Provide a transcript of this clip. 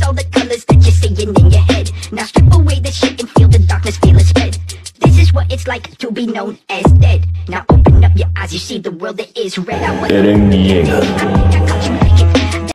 erase all the colors that you're seeing in your head. Now strip away the shit and feel the darkness, feel it spread. This is what it's like to be known as dead. Now open up your eyes, you see the world that is red. I 에렌 이해가